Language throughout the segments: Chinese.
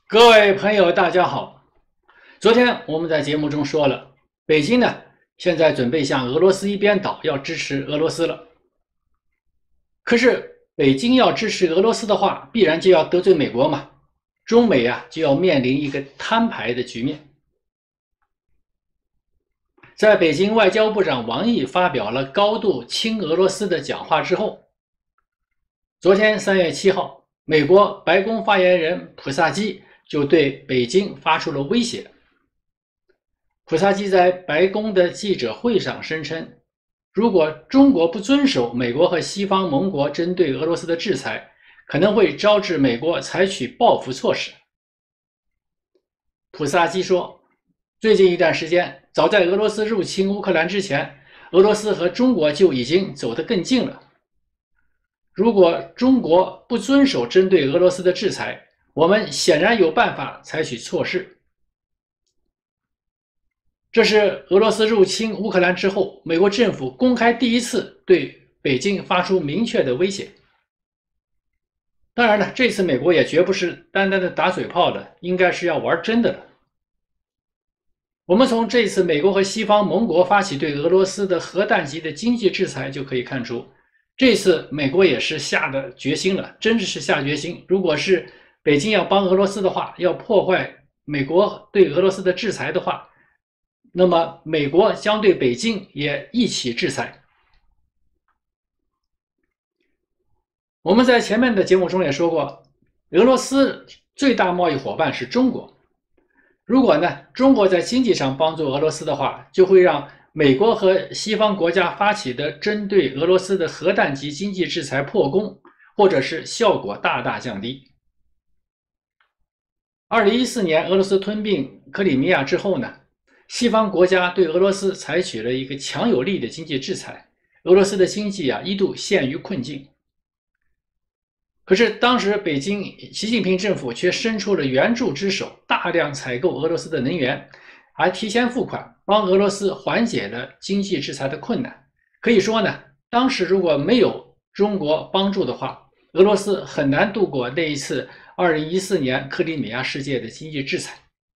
各位朋友，大家好。昨天我们在节目中说了，北京呢现在准备向俄罗斯一边倒，要支持俄罗斯了。可是北京要支持俄罗斯的话，必然就要得罪美国嘛，中美就要面临一个摊牌的局面。在北京外交部长王毅发表了高度亲俄罗斯的讲话之后，昨天3月7号，美国白宫发言人普萨基就对北京发出了威胁。普萨基在白宫的记者会上声称，如果中国不遵守美国和西方盟国针对俄罗斯的制裁，可能会招致美国采取报复措施。普萨基说，最近一段时间，早在俄罗斯入侵乌克兰之前，俄罗斯和中国就已经走得更近了。如果中国不遵守针对俄罗斯的制裁，我们显然有办法采取措施。这是俄罗斯入侵乌克兰之后，美国政府公开第一次对北京发出明确的威胁。当然了，这次美国也绝不是单单的打嘴炮的，应该是要玩真的了。我们从这次美国和西方盟国发起对俄罗斯的核弹级的经济制裁就可以看出，这次美国也是下的决心了，真的是下决心。如果是北京要帮俄罗斯的话，要破坏美国对俄罗斯的制裁的话，那么美国将对北京也一起制裁。我们在前面的节目中也说过，俄罗斯最大贸易伙伴是中国。如果中国在经济上帮助俄罗斯的话，就会让美国和西方国家发起的针对俄罗斯的核弹级经济制裁破功，或者是效果大大降低。2014年俄罗斯吞并克里米亚之后西方国家对俄罗斯采取了一个强有力的经济制裁，俄罗斯的经济一度陷于困境。可是当时北京习近平政府却伸出了援助之手，大量采购俄罗斯的能源，还提前付款，帮俄罗斯缓解了经济制裁的困难。可以说当时如果没有中国帮助的话，俄罗斯很难度过那一次2014年克里米亚事件的经济制裁。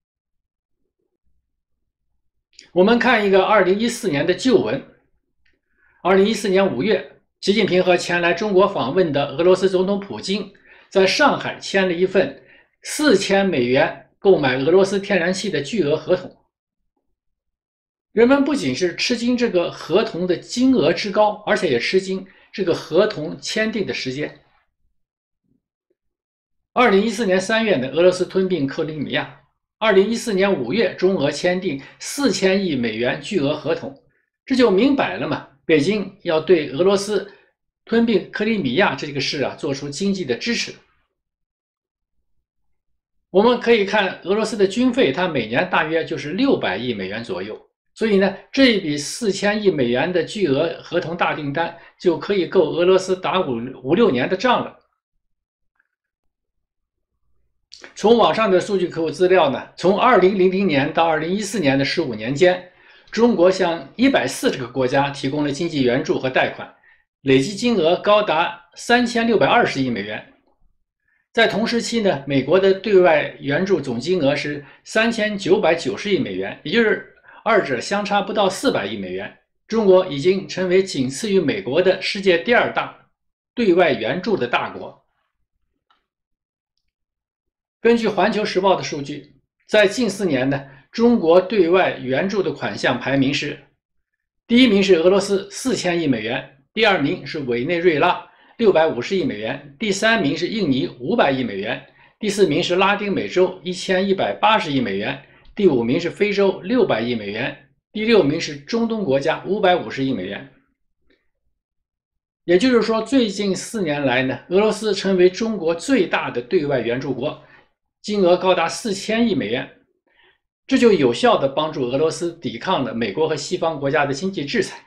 我们看一个2014年的旧闻。2014年5月，习近平和前来中国访问的俄罗斯总统普京在上海签了一份4000美元购买俄罗斯天然气的巨额合同。人们不仅是吃惊这个合同的金额之高，而且也吃惊这个合同签订的时间。2014年3月俄罗斯吞并克里米亚，2014年5月中俄签订4000亿美元巨额合同，这就明摆了嘛，北京要对俄罗斯吞并克里米亚这个事做出经济的支持。我们可以看俄罗斯的军费，它每年大约就是600亿美元左右，所以这一笔4000亿美元的巨额合同大订单就可以够俄罗斯打5-6年的仗了。从网上的数据库资料从2000年到2014年的15年间，中国向140个国家提供了经济援助和贷款，累计金额高达3620亿美元。在同时期美国的对外援助总金额是3990亿美元，也就是二者相差不到400亿美元。中国已经成为仅次于美国的世界第2大对外援助的大国。根据环球时报的数据，在近4年中国对外援助的款项排名是：第一名是俄罗斯4000亿美元，第2名是委内瑞拉650亿美元，第3名是印尼500亿美元，第4名是拉丁美洲1180亿美元，第5名是非洲600亿美元，第6名是中东国家550亿美元。也就是说，最近4年来俄罗斯成为中国最大的对外援助国，金额高达4000亿美元，这就有效地帮助俄罗斯抵抗了美国和西方国家的经济制裁。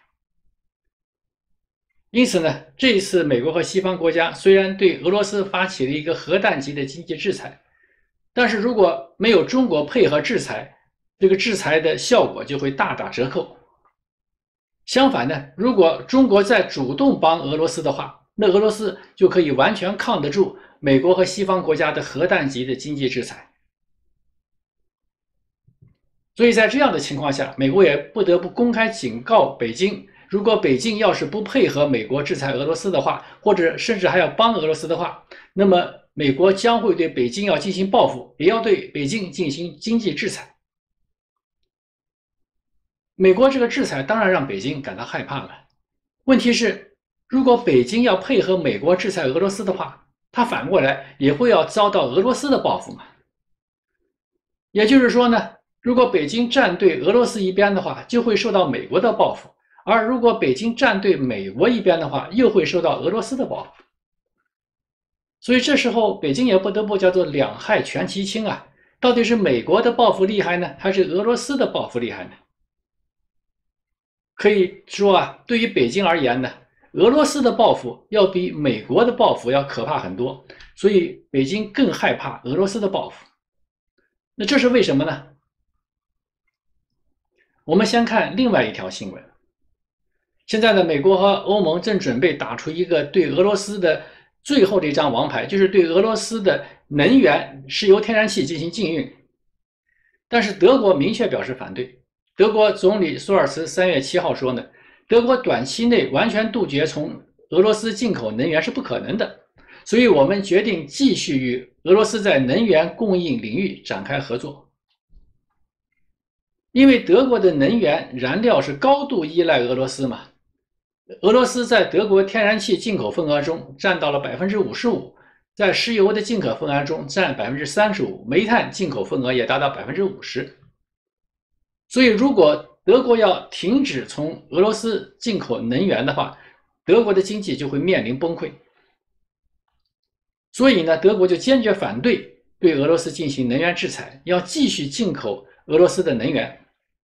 因此这一次美国和西方国家虽然对俄罗斯发起了一个核弹级的经济制裁，但是如果没有中国配合制裁，这个制裁的效果就会大打折扣。相反如果中国再主动帮俄罗斯的话，那俄罗斯就可以完全抗得住美国和西方国家的核弹级的经济制裁， 所以在这样的情况下，美国也不得不公开警告北京，如果北京要是不配合美国制裁俄罗斯的话，或者甚至还要帮俄罗斯的话，那么美国将会对北京要进行报复，也要对北京进行经济制裁。美国这个制裁当然让北京感到害怕了。问题是，如果北京要配合美国制裁俄罗斯的话，它反过来也会要遭到俄罗斯的报复嘛？也就是说呢，如果北京站对俄罗斯一边的话，就会受到美国的报复；而如果北京站对美国一边的话，又会受到俄罗斯的报复。所以这时候北京也不得不叫做两害全其轻啊，到底是美国的报复厉害呢，还是俄罗斯的报复厉害呢？可以说啊，对于北京而言呢，俄罗斯的报复要比美国的报复要可怕很多，所以北京更害怕俄罗斯的报复。那这是为什么呢？我们先看另外一条新闻。现在呢，美国和欧盟正准备打出一个对俄罗斯的最后的一张王牌，就是对俄罗斯的能源、石油、天然气进行禁运。但是德国明确表示反对。德国总理舒尔茨3月7号说呢，德国短期内完全杜绝从俄罗斯进口能源是不可能的，所以我们决定继续与俄罗斯在能源供应领域展开合作。因为德国的能源燃料是高度依赖俄罗斯嘛，俄罗斯在德国天然气进口份额中占到了55%，在石油的进口份额中占35%，煤炭进口份额也达到50%。所以，如果德国要停止从俄罗斯进口能源的话，德国的经济就会面临崩溃。所以呢，德国就坚决反对对俄罗斯进行能源制裁，要继续进口俄罗斯的能源。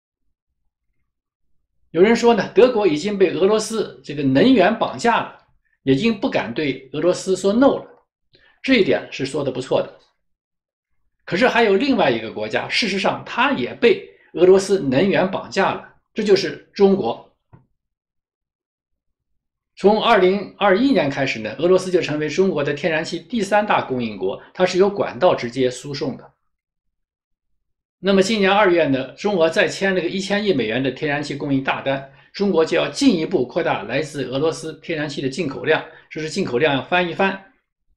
有人说呢，德国已经被俄罗斯这个能源绑架了，已经不敢对俄罗斯说 no 了，这一点是说的不错的。可是还有另外一个国家，事实上它也被俄罗斯能源绑架了，这就是中国。从2021年开始呢，俄罗斯就成为中国的天然气第3大供应国，它是由管道直接输送的。那么今年2月呢，中俄再签了个1000亿美元的天然气供应大单，中国就要进一步扩大来自俄罗斯天然气的进口量，这是进口量要翻一番。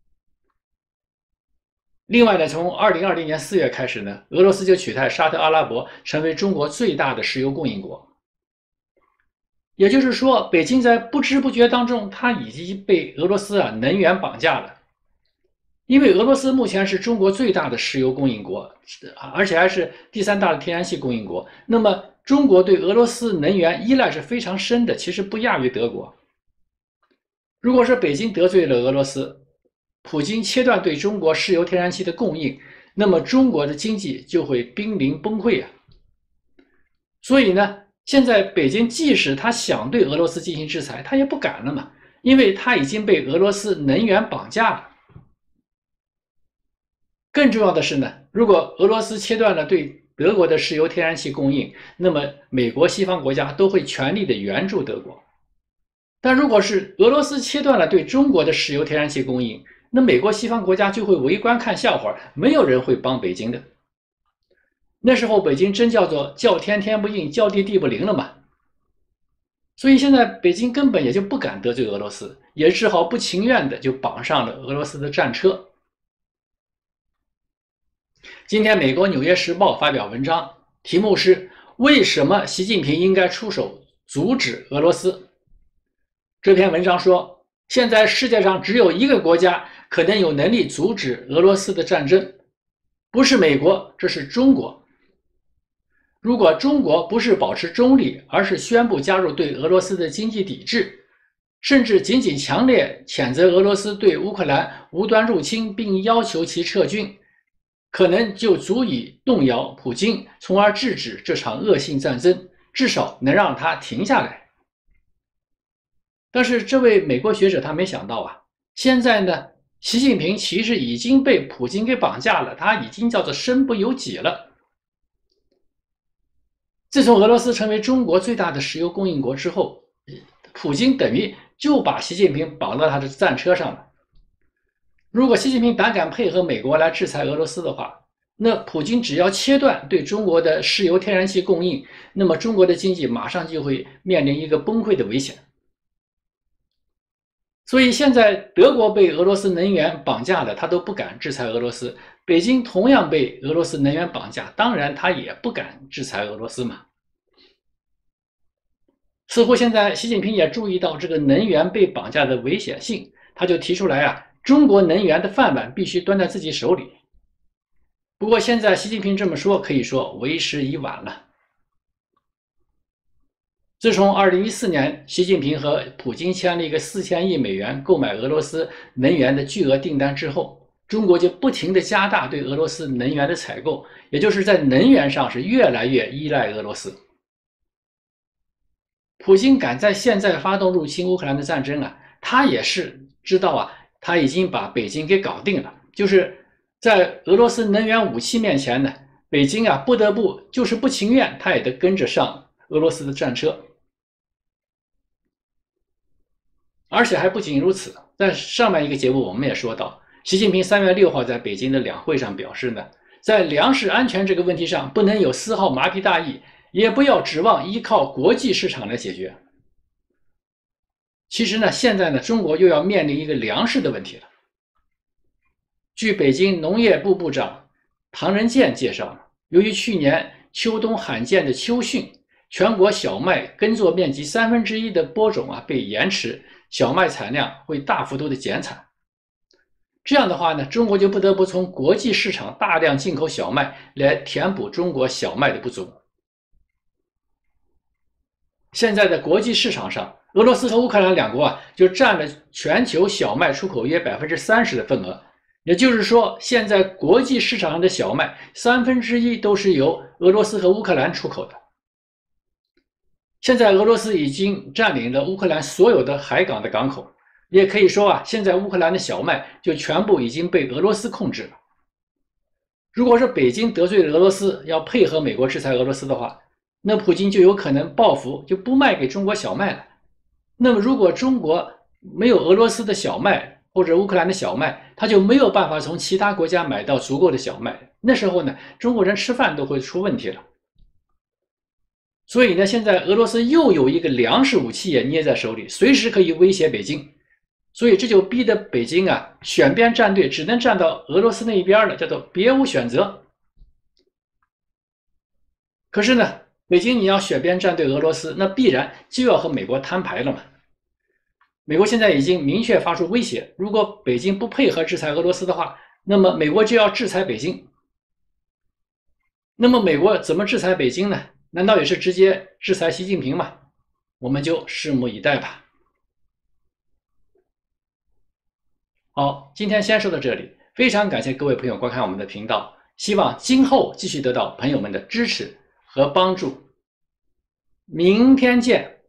另外呢，从2020年4月开始呢，俄罗斯就取代沙特阿拉伯成为中国最大的石油供应国。也就是说，北京在不知不觉当中，它已经被俄罗斯能源绑架了。因为俄罗斯目前是中国最大的石油供应国，而且还是第3大的天然气供应国。那么中国对俄罗斯能源依赖是非常深的，其实不亚于德国。如果说北京得罪了俄罗斯，普京切断对中国石油天然气的供应，那么中国的经济就会濒临崩溃啊。所以呢，现在北京即使他想对俄罗斯进行制裁，他也不敢了嘛，因为他已经被俄罗斯能源绑架了。更重要的是呢，如果俄罗斯切断了对德国的石油天然气供应，那么美国西方国家都会全力的援助德国。但如果是俄罗斯切断了对中国的石油天然气供应，那美国西方国家就会围观看笑话，没有人会帮北京的。那时候北京真叫做叫天天不应，叫地地不灵了嘛。所以现在北京根本也就不敢得罪俄罗斯，也只好不情愿的就绑上了俄罗斯的战车。今天美国《纽约时报》发表文章，题目是为什么习近平应该出手阻止俄罗斯。这篇文章说，现在世界上只有一个国家可能有能力阻止俄罗斯的战争，不是美国，这是中国。如果中国不是保持中立，而是宣布加入对俄罗斯的经济抵制，甚至仅仅强烈谴责俄罗斯对乌克兰无端入侵并要求其撤军，可能就足以动摇普京，从而制止这场恶性战争，至少能让它停下来。但是这位美国学者他没想到啊，现在呢，习近平其实已经被普京给绑架了，他已经叫做身不由己了。自从俄罗斯成为中国最大的石油供应国之后，普京等于就把习近平绑到他的战车上了。如果习近平胆敢配合美国来制裁俄罗斯的话， 那普京只要切断对中国的石油、天然气供应，那么中国的经济马上就会面临一个崩溃的危险。所以现在德国被俄罗斯能源绑架了，他都不敢制裁俄罗斯；北京同样被俄罗斯能源绑架，当然他也不敢制裁俄罗斯嘛。似乎现在习近平也注意到这个能源被绑架的危险性，他就提出来啊，中国能源的饭碗必须端在自己手里。不过现在习近平这么说，可以说为时已晚了。自从2014年，习近平和普京签了一个4000亿美元购买俄罗斯能源的巨额订单之后，中国就不停地加大对俄罗斯能源的采购，也就是在能源上是越来越依赖俄罗斯。普京敢在现在发动入侵乌克兰的战争啊，他也是知道啊，他已经把北京给搞定了。就是在俄罗斯能源武器面前呢，北京啊不得不就是不情愿，他也得跟着上俄罗斯的战车。而且还不仅如此，在上面一个节目我们也说到，习近平3月6号在北京的两会上表示呢，在粮食安全这个问题上不能有丝毫麻痹大意，也不要指望依靠国际市场来解决。其实呢，现在呢，中国又要面临一个粮食的问题了。据北京农业部部长唐仁健介绍，由于去年秋冬罕见的秋汛，全国小麦耕作面积1/3的播种啊被延迟，小麦产量会大幅度的减产。这样的话呢，中国就不得不从国际市场大量进口小麦来填补中国小麦的不足。现在的国际市场上，俄罗斯和乌克兰两国啊就占了全球小麦出口约30%的份额。也就是说，现在国际市场上的小麦1/3都是由俄罗斯和乌克兰出口的。现在俄罗斯已经占领了乌克兰所有的海港的港口，也可以说啊，现在乌克兰的小麦就全部已经被俄罗斯控制了。如果说北京得罪了俄罗斯，要配合美国制裁俄罗斯的话，那普京就有可能报复，就不卖给中国小麦了。那么如果中国没有俄罗斯的小麦或者乌克兰的小麦，他就没有办法从其他国家买到足够的小麦，那时候呢，中国人吃饭都会出问题了。所以呢，现在俄罗斯又有一个粮食武器也捏在手里，随时可以威胁北京。所以这就逼得北京啊选边站队，只能站到俄罗斯那一边了，叫做别无选择。可是呢，北京你要选边站队俄罗斯，那必然就要和美国摊牌了嘛。美国现在已经明确发出威胁，如果北京不配合制裁俄罗斯的话，那么美国就要制裁北京。那么美国怎么制裁北京呢？难道也是直接制裁习近平吗？我们就拭目以待吧。好，今天先说到这里，非常感谢各位朋友观看我们的频道，希望今后继续得到朋友们的支持和帮助。明天见。